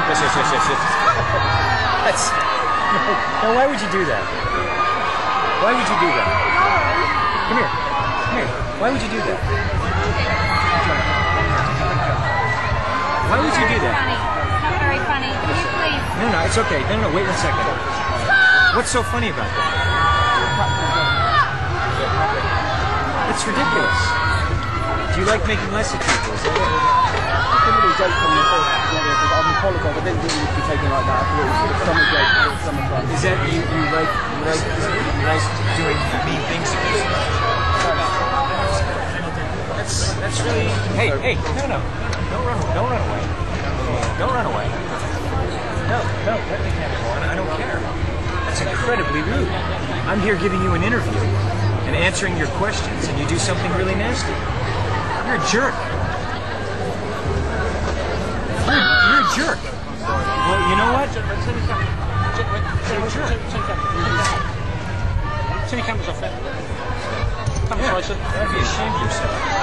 Yes. That's... No, why would you do that? Why would you do that? Come here. Why would you do that? Why would you do that? It's not very funny. Can you please? No, it's okay. No, wait 1 second. What's so funny about that? It's ridiculous. Do you like making less of people? Is that it? I couldn't really joke from the first, I'm apologise, I didn't really be taken like that. I thought it was summer joke, summer fun. Is that you like doing mean things to people? That's really... Hey, no. Don't run away. Don't run away. No, let me have one. I don't care. That's incredibly rude. I'm here giving you an interview and answering your questions, and you do something really nasty. You're a jerk. You're a jerk. Well, you know what? You're a jerk. Turn your cameras off there. Yeah, you ought to be ashamed of yourself.